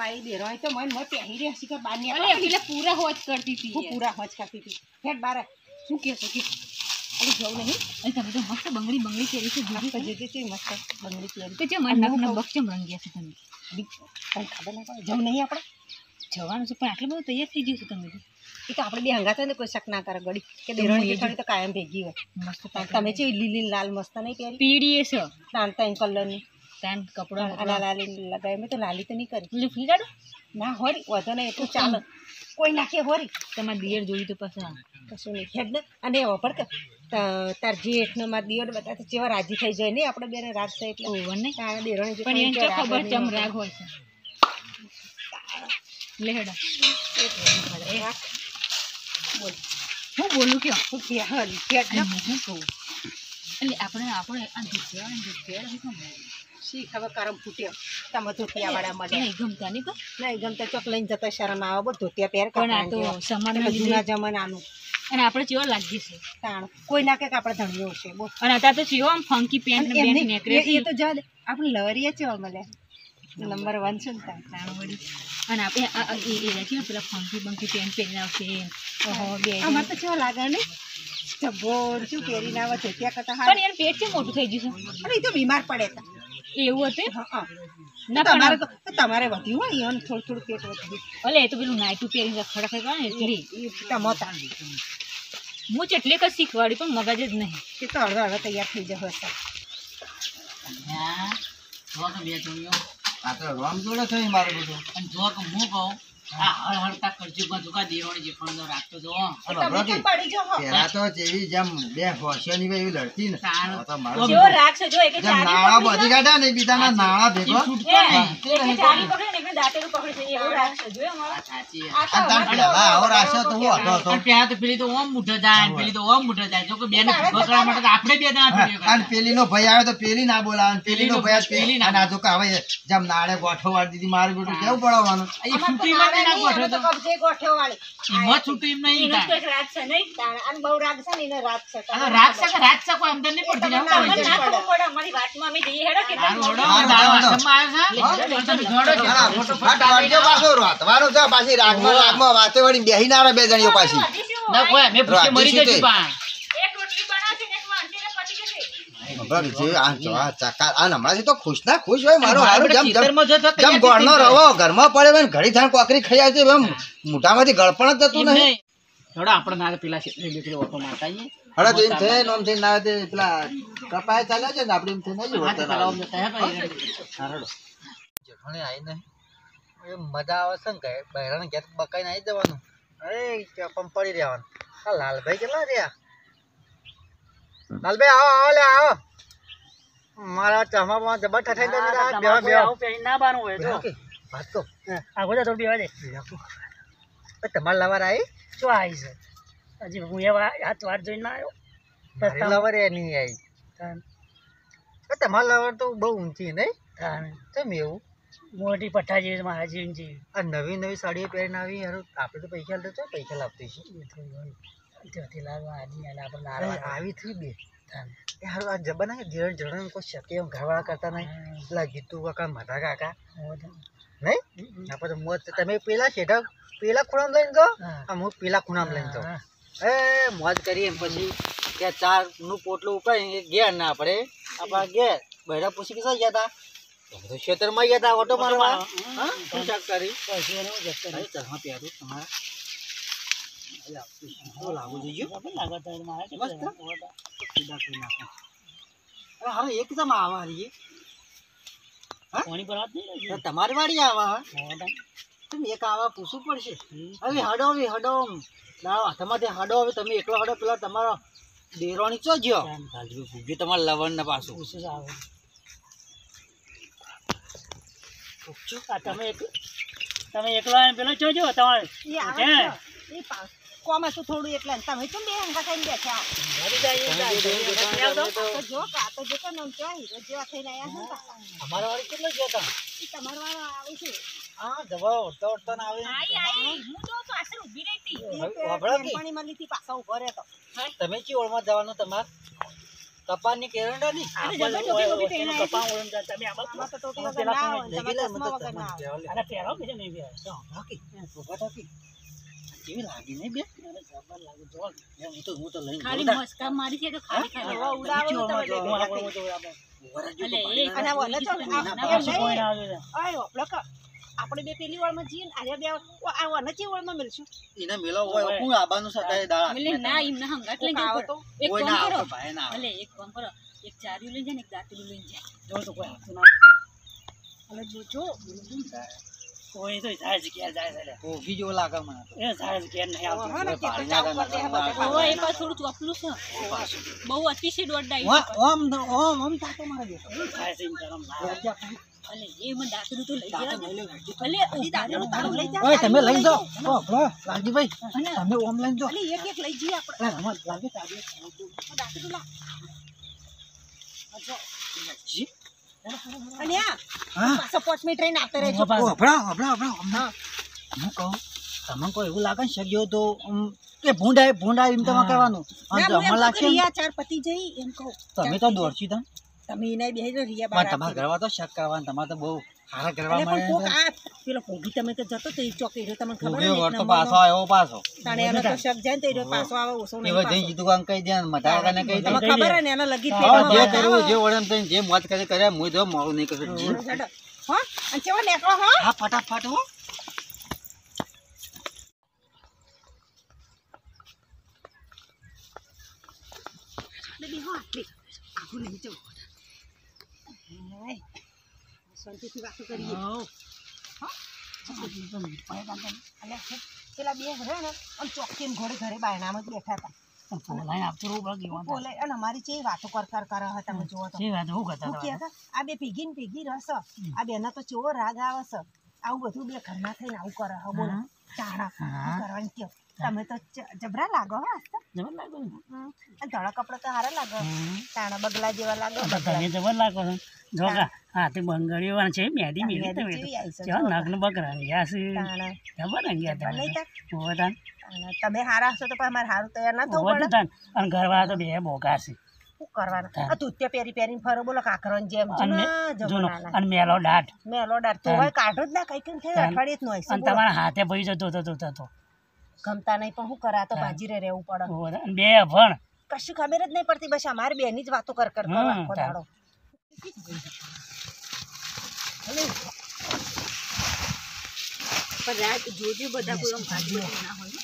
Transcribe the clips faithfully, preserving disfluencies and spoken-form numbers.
તારી બેરો તો મન મત પહેરી રે શિખર બાર ની અરે એટલે પૂરા હોજ કરતી હતી હું પૂરા હોજ કરતી હતી હેડ બાર શું કે છે કે અરે જવું નહીં અરે તમે તો મસ્ત બંગડી બંગડી પહેરી છે બીજી તો જે છે મસ્ત બંગડી પહેરી તો જે મને નખ બક્ષમ રંગ્યા છે તમે કઈ ખબર ના પડે જવું નહીં આપણે જવાનું છે પણ આટલું બધું તૈયાર થઈ ગયું છે તમે એ તો આપણે બે હંગાત હોય ને કોઈ શક ના કરે ગળી કે બેરોણી જેઠાણી તો કાયમ ભેગી હોય મસ્ત તમે છે લીલી લાલ મસ્ત નહીં પહેરી પીડીએ છે તાન કલરની તાન કપડો આ લાલી લગાવી મેં તો લાલી તો નહીં કરી લીફી કાઢો ના હોરી વધો નહીં એટલું ચાલે કોઈ નાખે હોરી તમારે દિયર જોઈ તો પાછા કશું નહીં હેડ ને અને વપર કે તાર જેઠને મારા દિયર બધા તો જેવા રાજી થઈ જાય નહીં આપણે બેને રાગ છે એટલે ઓવર ને તારા બેરોણી પણ એને તો ખબર ચમ રાગ હોય છે લે હેડા બોલ હું બોલું કે હું કે હરી હેડ ને હું કહું એટલે આપણે આપણે આ દુધિયા દુધિયા શી ખબર કરમ ફૂટ્યો તમે ધોતિયા વાળા મળે નહીં ગમતા નહીં નહીં ગમતા ચોક લઈને જતા શરમ આવે બધું ધોતિયા પહેર પણ આ તો સમાન જૂના જમાનાનું અને આપણે ચેવો લાગી છે તાણ કોઈ ના કે આપણે ધણ્યો છે બોલ અને અત્યારે તો ચેવો આમ ફંકી પેન્ટ ને બેન્ટ નીકળે છે એ તો જા દે આપણે લવરીએ છે મળે નંબર વન છે ને તાણ વળી અને આપણે એ એ છે પેલા ફંકી બંકી પેન્ટ પહેરીને આવશે ઓહો બે અમારે તો કેવો લાગે ને જબ્બોર શું પહેરીને આવે ધોતિયા કરતા પણ યાર પેટ કેમ મોટું થઈ ગયું છે અરે એ તો બીમાર પડે હતા એવું હતું હા ના તમારે તો તમારે વધ્યું હોય એને થોડું થોડું પેટ વધ્યું અલે એ તો પેલું નાઈટું પહેરીને ખડા ખડા ને એટલે એ મોતા હું ચટલે કઈ શીખવાડી પણ મગજ જ નહીં એ તો અડધો અડધો તૈયાર થઈ જશે આ તો રોમ જોડે થઈ મારું બધું અને જો કે હું કહું આ હળહળતા કરજો બધું દેરોણી જે પણ રાખતો જો પેલા તો જેવી જેમ બે હોશિયાની હોય એવી લડતી ને તો મારો જેવો રાખશે જો એક જેમ નાળા બધી કાઢ્યા ને બીજાના નાળા ભેગો ચાલી પકડે ને એક દાંતેલું પકડે છે એવું રાખશે જો અમારા સાચી આ તાર પેલા આવો રાખ્યો તો હું હતો હતો અને પેલા તો પેલી તો ઓમ મુઠે જાય અને પેલી તો ઓમ મુઠે જાય જો કે બેને ભગવા માટે તો આપણે બે ના અને પેલીનો ભઈ આવે તો પેલી ના બોલાવે અને પેલીનો ભઈ પેલી ના ના જો કે હવે જેમ નાળે ગોઠો વાળી દીધી મારું બેટું કેવું પડાવવાનું એ છૂટી માં ના ગોઠો તો કબજે ગોઠો વાળી હિંમત છૂટી એમ નહીં એનો તો એક રાત છે નહીં અને બહુ રાગ છે ને એને રાગ છે આ રાખશે કે રાખશે કોઈ અંદર નહીં પડતી જાવ તમને ના ખબર પડે અમારી વાતમાં અમે જઈએ હેડો કે હારું ઓડો દાડો હાથમાં આવ્યો છે તમે જોડો છો આ મોટો ફાટ વાળજો પાછો રાતવાનું છે પાછી રાગમાં રાગમાં વાતે વળી બેહી ના આવે બે જણીઓ પાછી ના કોઈ મે ભૂખે મરી જતી પા એક રોટલી બનાવશે ને એક વાંચીને પતી જશે બરાબર છે આ જો આ ચકા આ હમણાંથી તો ખુશ ના ખુશ હોય મારો હારું જમ ખેતરમાં જો તો જમ ગોળનો રવો ઘરમાં પડે ને ઘડી થાણ કોકરી ખાઈ આવે છે એમ મોટામાંથી ગળપણ જ જતું નહીં થોડા આપણે ના પેલા છેતરી બેકરી ઓટો મારતા આઈએ હડા તો એમ થાય નોમ થઈ ના તે પેલા કપાય ચાલે છે ને આપણે એમ થઈ નહીં હાથ ચલાવ દેતા હે ભાઈ હારડો જેઠાણી આઈ નહીં એ મજા આવે છે ને કે બહેરાને ઘેર બકાઈને આવી જવાનું અરે પણ પડી રહેવાનું આ લાલભાઈ કેટલા રહ્યા લાલભાઈ આવો આવો લે આવો મારા ચમામાં જબર ઠઠાઈ દે બેવા બેવા આવું પેલી ના બાનું હોય જો વાત તો આગો જા થોડી બેવા દે તમારે લવાર આવી શું આવી છે હજી હું એવા હાથ વાર જોઈને ના આવ્યો મારી લવર એ નહીં આવી તમારે લવર તો બહુ ઊંચી નહીં કેમ એવું મોટી પઠ્ઠા જેવી મારા જેવી જેવી આ નવી નવી સાડીઓ પહેરીને આવી યાર આપણે તો પૈસા લેતો પૈસા લાવતી છે ત્યાંથી લાવવા આજી અને આપણે અરે આવી થઈ બે યાર આ જબના જીરણ જણ કોઈ શકે એમ ઘરવાળા કરતા નહીં પેલા ગીતુ કાકા માધા કાકા નહીં આપણે તો મોત તમે પેલા શેઠા પેલા ખૂણામાં લઈને જાઓ આમ હું પેલા ખૂણામાં લઈને જાઉં એ મોજ કરીએ એમ પછી ત્યાં ચાર નું પોટલું ઉપાડી ઘેર ના પડે આપણા ઘેર બહેરા પૂછી કે ગયા હતા તો ખેતરમાં ગયા હતા ઓટો મારવા હા શું શાક કરી ચલમાં પહેરું તમારા લાગુ જોઈએ હવે એક જમ આવા રહીએ તમારી વાડી આવા તમે એક આવા પૂછવું પડશે હવે હડો હવે હડો હાથમાંથી હડો હવે તમે એકલો હડો પેલા તમારો દેરોણી ચો જ્યો ભૂગી તમારા લવણ ને પાછું તમે તમે એકલા પેલો જોજો તમારે કોમાં શું થોડું એટલે તમે કેમ બે હંગા થઈને બેઠા જો કાતો જો કે નમ ચાહી રજવા થઈને આયા હતા અમારા વાળી કેટલો ગયો હતા ઈ તમાર વાળો આવી છે હા દવા ઓળતા ઓળતા ના આવે આઈ આઈ હું તો પાછળ ઊભી રહી હતી પાણી માં લીધી પાછા ઉભો રહેતો તમે ચી ઓળમાં જવાનું તમાર કપાની કેરંડા ની અરે જબર ટોપી બોપી પહેરાય છે. આમાં તો ટોપી વગર ના આવે ને, તમારે ચશ્મા વગર ના આવે. કેવી લાગી નહીં બે હું તો હું તો લઈને ખાલી મસ્કા મારી છે તો ખાલી ખાલી હવે ઉડાવો તો તમે અલે એ અને આ વલે તો આ- ના, એમ નહીં. અય હોપલો ક. આપણે બે પેલી વાળમાં જઈએ ને આરે બે ઓ આ વને ચી વાળમાં મળશું એને મેલો હોય કોણ આબાનું સતાય દાડા એટલે ના એમને હંગાટ લઈને આવો જવું તો પડે. એક કોઈ કામ ના કરો આવતો ભાઈ ના આવે. અલે એક કામ કરો એક ચાર્યું લઈને જાય ને એક દાંતરું લઈને જાય અને જોજો કોફી જેવો લાગે મને તો. હા ને કે તો ભાડે ચાવ ના પર દે ના બધે ઓ એ પાછું થોડું ચોપલું છે બહુ અતિશય દોડડાઈ ઓમ ઓમ ઓમ ઓમ તાતો મારે દે અલે એ મને દાંતરું તો લઈ ગયા અલે હજી દાદાનું તાળું લઈ જા ઓય તમે લઈ જાઓ ઓ ભલો લાલજીભાઈ તમે ઓમ લઈને જાઓ અલી એક એક લઈ જઈએ આપણે અરે રમત લાગે તારી દાદુ લા જી અને આ હા પાછો પાંચ મિનિટ રહીને આવતા રહેજો ઓ ભલા ભલા ભલા અમને હું કહું તમને કોઈ એવું લાગે ને શક્યો તો આમ કે ભૂંડાય ભૂંડાય એમ તમે કહેવાનું અને ના, હું એમ અમને કહું કે લાગશે ને, રિયા ચાર પતિ જઈ એમ કહું તમે તો દોડશી તમે તમે એને બેહી જો રિયા પણ બાર તમારા ઘરવા તો શક કરવાનું તમારે તો બહુ સારા કરવા એટલે પણ કોક મળે આ પેલો ભોગી તમે તો જતો તો એ ચોકી રહ્યો તમને ખબર ઉભી ને વર તો પાછો આવ્યો પાછો તાણે એનો તો શક જાય ને તો એ રહ્યો પાછો આવે ઓછો એ નહીં બધે પાછો. જીતું કામ કહી દે મટા કાને કહી દે તમને ખબર હે ને એનો લગી હા, પેટમાં જે વાત કરવું આવે. જે વળે એમ થઈને જે મોત કરે કર્યા હું તો મોડું નહીં કરું જી. હેડો. હા અને ચેવો નેકળો હા હા ફટાફટ હો બેબી હા આટલી આખું લઈ જાઓ હાય. શાંતિથી વાતો કરીએ અલ્યા, હે, પેલા બે રહે ને આમ ચોકીને ઘોડે ઘરે બાયણામાં જ બેઠા હતા બોલે અને અમારી ચેવી વાતો કર કર કરે હતા તમે જુઓ તો હું કહે કે આ બે ભેગી ને ભેગી રસ આ બેનો તો ચેવો રાગ આવે છે આવું બધું બે ઘરના થઈને આવું કરે હે બોલો ચાણા શું કરવાનું કયો તમે તો જ- જબરા લાગો હો આજ તો. હમ. અને ધોળા કપડા તો સારા લાગો ચાણા બગલા જેવા લાગો બગલા. જબર લાગો છો જો કા હાથે બંગડીઓ છે મેદી મેદી મેદી તમે જેવી આવી છે, ચા જો. નગ્ન બક રંગ્યા છે ચાણા જબર રંગ્યા જબર નહીં તમે તાર? ઓવતાન ચાણા. તમે હારા હશો તો પણ અમારે હારું તૈયાર ના થવું પડે ઓવતાન અને ઘરવાળા તો બે બોગા છે શું કરવાનું આ તૂત્યા પહેરી પહેરીને ફરો બોલો કાકરોન જેમ અને જૂના જૂનો જમાનાના. અને મેલો દાટ મેલો ડાર તો હવે કાઢો જ ના કઈ કઈ થઈ અઠવાડિયે જ નો હશે અને બોલો. તમારા હાથે ભઈ જતો હતો તો તો ગમતા નહીં પણ શું કરા તો બાજી રે રહેવું પડે અને બે ભણ કશું ખબર જ નહીં પડતી બસ અમારી બેની જ વાતો કર કર કરો હમ, આખો તાર. દાડો પણ રાત જોજો બધા કોઈ આમ ભાગ્ય ના હોય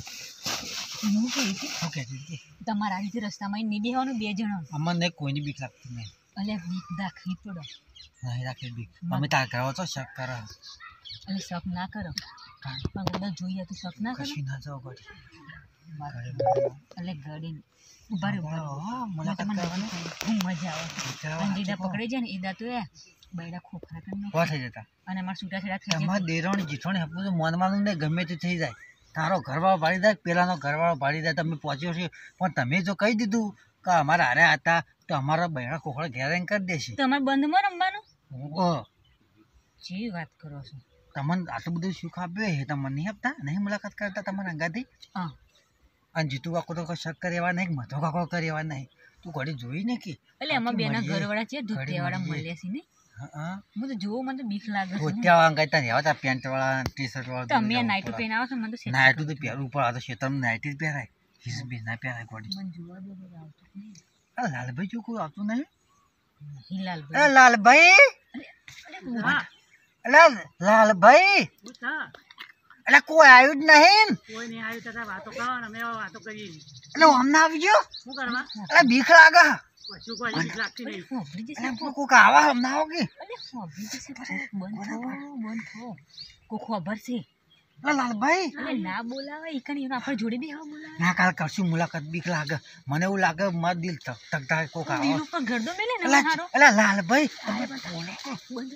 ઓકે જી તમારા આ રીતે રસ્તામાં નહીં બેહવાનું બે જણા અમને કોઈની બીક લાગતી નહીં અલે બીક દાખવી પડો નહીં રાખી બીક અમે તાર ઘરવા તો શક કરે અલે શક ના કરો પણ બધા જોઈએ તો શક ના કરો કશું ના જાઓ ગોડી અલે ગાડી ઉભા રે ઉભા રે. હા મુલાકાત તમને કરવાની ખૂબ મજા આવે અને જીડા પકડે છે ને એ દાંતો એ બૈડા ખોખરા કરી નાખે. વા થઈ જતા અને અમારા છૂટા છેડા થઈ તમારે દેરાણી જીઠોણી હપવું તો મોનવાનું નહીં ગમે તે થઈ જાય તારો ઘરવાળો ભાડી જાય પેલાનો ઘરવાળો ભાડી જાય તમે પહોંચ્યો છે પણ તમે જો કહી દીધું કે અમારા હારે હતા તો અમારા બહેરા કોખડા ઘેર આવીને કરી દેશે તમારે બંધમાં રમવાનું ઓ જે વાત કરો છો તમને આટલું બધું સુખ આપ્યું એ તમને નહીં આપતા નહીં મુલાકાત કરતા તમારા અંગાથી હા અને જીતુ કાકો તો કોઈ શક કરે એવા નહીં મધો કાકો કરે એવા નહીં તું ઘડી જોઈ ને કે એટલે એમાં બેના મળીએ. ઘરવાળા છે ધોતિયાવાળા મળીએ. મળ્યા છે ને હા હું તો જોઉં મને તો બીક લાગે છે ધોતિયા અંગાતા રહેવા હતા પેન્ટ વાળા ટી શર્ટ વાળા તમે નાઇટો પહેરી આવો છો મને તો સેટ નાઇટું તો પહેરવું પડે આ તો ખેતરમાં નાઇટી જ પહેરાય હિસ બી ના પહેરાય ઘોડી મને જોવા દો બધું આવતું જ નહીં. અરે લાલભાઈ જો કોઈ આવતું નહીં હિલાલભાઈ. અરે લાલભાઈ હા અરે લાલભાઈ એટલે કોઈ આવ્યું જ નહીં કોઈ નહીં આવ્યું તથા વાતો કરો ને અમે વાતો કરીએ એટલે અમને આવી ગયો શું કરવા એટલે બીક લાગે કશું કોઈ બીક લાગતી નહીં હોભળી જશે એટલે કોઈક આવા અમને આવો કે અલે હોભળી જશે કોક બંધ થો બંધ થો કોક ખબર છે એટલે લાલભાઈ અલે ના બોલાવે ઈ કણ એનો આપણે જોડે બી હા બોલાવે ના કાલ કરશું મુલાકાત બીક લાગે મને એવું લાગે મારું દિલ ધક ધક થાય કોક આવો દિલ ઉપર ગરદો મેલે ને એટલે હારો એટલે લાલભાઈ તમે બંધ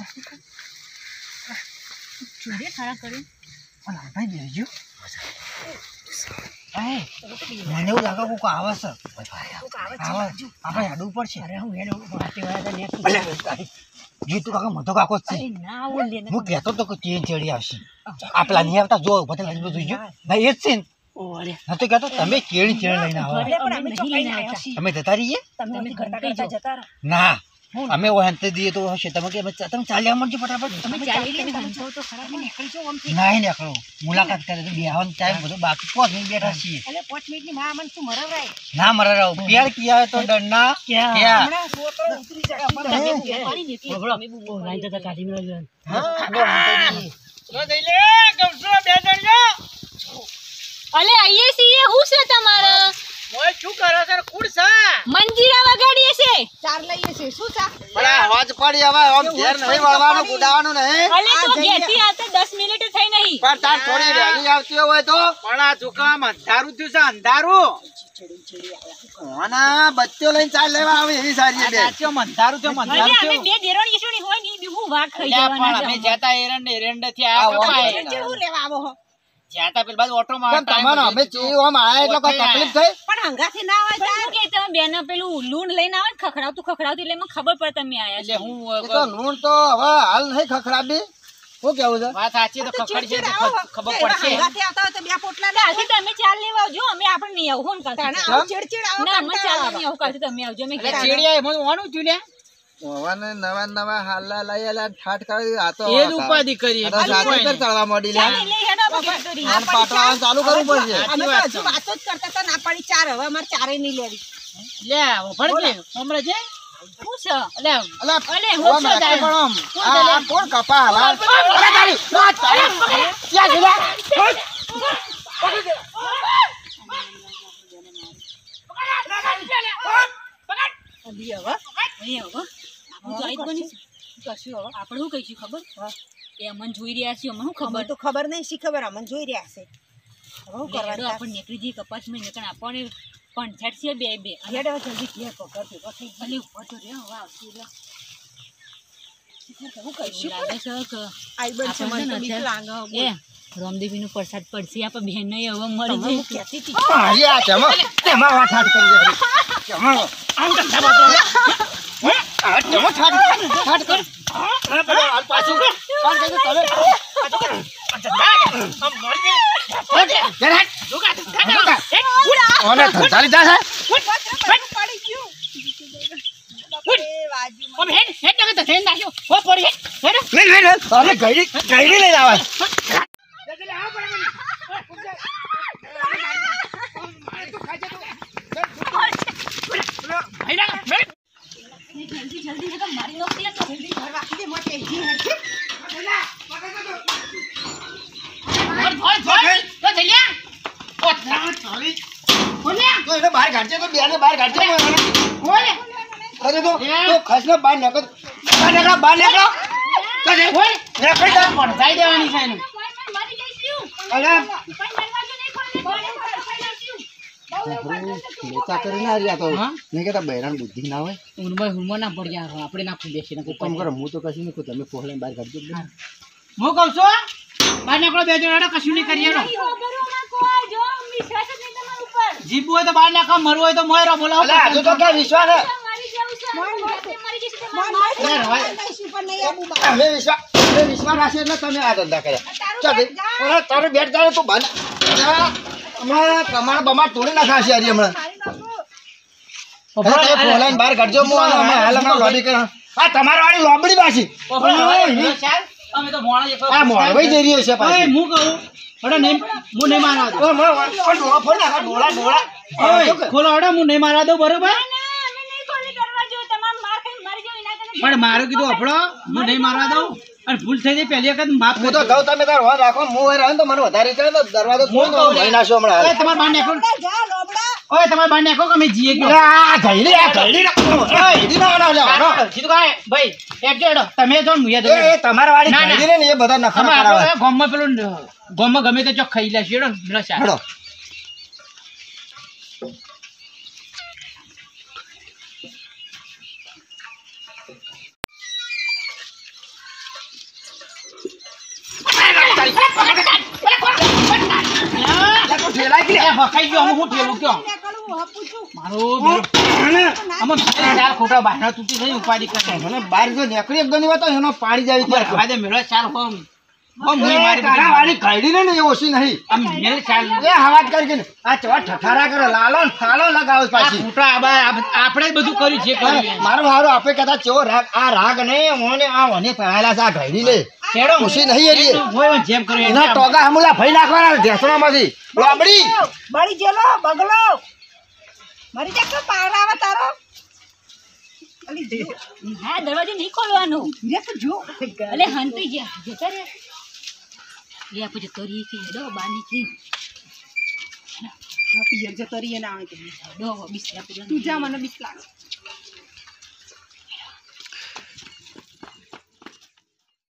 જોડે ખરા કરે ઓ લાલભાઈ બેસજો એ મને એવું લાગે કોક આવે છે આવે આપણે હેડવું પડશે અરે હું હેડવું જીતુ કાકા મધો કાકો જ છે અરે ના ઓલે ને હું કહેતો તો કે ચેન ચડી આવશે આપલા નહીં આવતા જો બધા લાઈન જોઈજો ભાઈ એ જ છે ને ઓરે હા તો કહેતો તમે કેળી કેળ લઈને આવો અરે પણ અમે ચોક લઈને આવ્યા છીએ. અમે જતા રહીએ તમે અમે કરતા કરતા જતા રહો. ના અમે ઓહંતે દઈએ તો હશે તમે કે તમે ચાલ્યા મળજો ફટાફટ અમે ચાલી લઈને હંતો તો ખરા અમે નીકળી જાઓ આમથી. નહીં નીકળો મુલાકાત કરે તો બેહવાનો ટાઈમ બધો બાકી પાંચ મિનિટ બેઠા છીએ અલે પાંચ મિનિટની માં મને શું મરવરાય. ના મરા રહો પ્યાર કિયા તો ડરના ક્યાં? ક્યાં હમણાં છોકરો ઉતરી જાય. તમે પાડી ને એટલે બગડો. અમે બહુ ઓ લાઈન તો કાઢી મેળવ્યો. હા નો વાંધો નહીં. અલે આઈએ છીએ હું છે તમારે શું કરો છો કુડ છે મંજીરા વગાડીએ છે ચાર લઈએ છે શું ચા? પણ અવાજ પડી હવે આમ ઘેર નહીં વળવાનું કુડાવાનું નહીં અલે તો ઘેરથી આવતા દસ મિનિટ થઈ નહીં પણ તાર થોડી વહેલી આવતી હોય તો પણ આ છોકરામ અંધારું થયું છે અંધારું કોના બચ્ચો લઈને ચાલ લેવા આવે એવી સારી બે સાચો અંધારું થયું અલે અંધારું અમે થયું બે દેરોણી ઈસોણી હોય ને ઈ બી હું વાઘ ખાઈ લ્યા, પણ જવાના અમે છે. જતા એરંડ એરંડ થી આ આયા વાંધો કપાય. નહીં. હું લેવા આવો હો. જ્યાં તા પેલી બાજુ ઓટો માં કેમ તમારો અમે ચેવી આમ આયા એટલે કોઈ તકલીફ થઈ પણ હંગાથી ના આવે પણ શું કે તમે બેના પેલું લૂણ લઈને આવે ને ખખડાવતું ખખડાવતું એટલે મને ખબર પડે તમે આયા એટલે છો. હું એ તો લૂણ તો હવે હાલ નહીં ખખડાબી શું કેવું છે વાત સાચી તો ખખડ છે તો ખ- ખબર પડશે હંગાથી આવતા હોય તો બે પોટલા એટલે આથી તમે ચાલ લેવા આવજો અમે આપણે નહીં આવું હોન તાણે કાલથી. આવું ચીડચીડ આવો ના અમે ચાલ કંટાળો નહીં આવું કાલથી તમે આવજો અમે એટલે ઘેર. ચીડિયા એમાં ઓનું થયું લ્યા ઓવાને નવા નવા હાલા લઈ આલા ઠાઠ કરી આ તો એ જ ઉપાધિ કરી આ તો જાતે કર ચડવા મોડી લે ચાલ લઈ હેડો આપણે ઘેર કરી. આમ પાટવાનું ચાલુ કરવું પડશે અમે તો હજુ વાતો જ કરતા હતા ના પાડી ચાર હવે અમારે ચારે નહીં લેવી. લ્યા ઓફળ કે હમણાં છે શું છે? એટલે અલા અલે હું ઓમ છું રાખે તારે? પણ આમ. કોણ આ ચાલે? આ કોણ કપા હાલા અભી હવે અહીં હવે આપણે તો આઈ જ બની છે. કશું હવે આપણે શું કહીશું ખબર એ અમને જોઈ રહ્યા છીએ અમને શું ખબર ખબર તો ખબર નહીં શી ખબર અમને જોઈ રહ્યા છે. હવે શું હેડો કરવા આપણે નીકળી જઈએ કપાસમાં નીકળ આપણને પંચાયત છે બે બે અને હેડો જલ્દી ઘેર પકડ ભેગો થઈ ભલે ઉપર તો રે હવે આવશે રે. હું કહીશું એવું લાગે છે કે આઈ બન છે મને તો બીક આપણને લાગે એ રામદેવીનો પ્રસાદ પડશે આપણે બહેન હવે મળી તમે હું જઈશું. કહેતી હતી હારી આ તેમાં તેમાં વાત ઠાઠ કરી હારી. તેમાં આમ કરતા બાજુ હે આ તેમાં ઠાઠ ઠાઠ કર હા પેલો હાલ પાછું કોણ કહે છે તમે ઓને ધંધાલી જા પડી ગયું એ વાજ્યું હેડ હેડ તો થઈને નાખ્યો હો પડી હેડ હેડ અરે ગઈડી ગઈડી લઈને આવે જલ્દી જલ્દી જલ્દી મારી નોકરી લે તો જલ્દી ઘર રાખી દે મોટે જી હેડ ધોળ ધોળ ધોળ તો જલ્યા ઓટલા ચાલી બોલ્યા તો એને બહાર કાઢજે તો બેને બહાર કાઢજે બોલે અરે તો તો ખસને બહાર નીકળ બહાર નીકળો બહાર નીકળો તો જે બોલ નીકળ જા પણ જાય દેવાની છે એનું મારી જઈશું અરે પણ દરવાજો નહીં ખોલે બોલે જઈશું નેતા કરી ના રહ્યા તો હા? નહીં કહેતા બહેરાન બુદ્ધિ ના હોય ઉનમાં હુનમાં ના પડી જાય આપણે ના ખુલી દેશે તો કામ કરો હું તો કશું નહીં કહું તમે પોહલાઈને બહાર કાઢજો હું કહું છું બહાર નીકળો બે જણા કશું નહીં કરીએ રો જો વિશ્વાસ જ નહીં તમારા ઉપર જીબુ હોય તો બહાર નાખો મરવું હોય તો મોયરો બોલાવો અલે આજુ તો ક્યાં વિશ્વાસ હે મારી જવું છે મારી જઈશું મોય તમારા મોય અરે રવાય. નહીં પણ નહીં આવું બા અમે વિશ્વાસ અમે વિશ્વાસ રાખીએ એટલે તમે આ ધંધા કર્યા ચાલ ઓલા તારું બેટ જાય તો બન હમણાં કમાણ બમાણ તોડી નાખાશે હરી હમણાં અરે તમે પોહલાઈને બહાર કાઢજો હું અમે હાલ હમણાં લોબી કર્યા આ તમારા વાળી લોબડી પાછી અમે તો મોણા એક આ મોડવાઈ જઈ રહ્યો છે ઓય પાછી હું કહું અરે નહીં હું નહીં મારવા દઉં ઓ મને ડોળા ફોડ નાખા ડોળા ડોળા ઓય ખોલો અડો હું નહીં મારવા દઉં બરોબર અમે નહીં ખોલી દરવાજો તમારા માર ખાઈને મરી જાવ એના કરતા પણ મારું કીધું અફડો હું નહીં મારવા દઉં અને ભૂલ થઈ જાય પહેલી વખત માફ હું તો કરજો. કહું તમે તાર હોર રાખો હું હોય રહ્યો ને તો મને વધારે ચડે તો દરવાજો હું ખોલ કહું ભાઈ નાખ્યો હમણાં ઓય તમારે બહાર નાખો જા લોબડા ઓય તમારે બહાર નાખો કે અમે જીએ ગયો આ ઘડી આ ઘડી ના ઘડી ના આના લેવાનો કીધું કાંઈ ભાઈ એકજો એડો તમે જો ને મુયા દો એ તમારા વાળી ના, ના. ઘડી ને એ બધા નખરા અમે કરાવે આપણે ગામમાં પેલું ગામમાં ગમે તે ચોક ખાઈ લેશે એડો પેલો શાક. હેડો એ હકાઈ ગયો, અમે હું ઠેલું કયો? નીકળવું હપું છું મારું બેરું. અમે ચાર ખોટા બહારના તૂટી થઈ ઉપાધિ કરે. મને બહાર જો નીકળી એક ગણી વાત એનો પાડી જાય બરાબર, વાદે મેળો ચાર હોમ. ઓ મુઈ મારી તારા વાળી ઘડી ને એ ઓછી નહીં આમ મેલ ચાલ એ હવાજ કરી ને આ ચવા ઠઠારા કરે લાલો ને ફાલો લગાવે આ પાછી ફૂટા આબા આપણે જ બધું કર્યું છે કર્યું એમ. મારું હારું આપે કદાચ ચેવો રાગ આ રાગ નહીં ઓને આ ઓને પહેલા છે આ ઘડી લે ખેડો ખુશી નહીં એલી. એ તો હોય જેમ કર્યું એમ. એના ટોગા હમુલા ભઈ નાખવાના ઢેસણામાંથી લોબડી બળી જેલો બગલો મરી જા કે પાવડા આવે તારો અલી જો હા દરવાજો નહીં ખોલવાનો રે તો જો અલે હંતી ગયા જતા રે લે આપણે જતો રહી કે ડો બહાર નીકળી પિયર જતો રહીએ ના આવે તો ડો બિસ્તરા પર તું જા મને બીક લાગે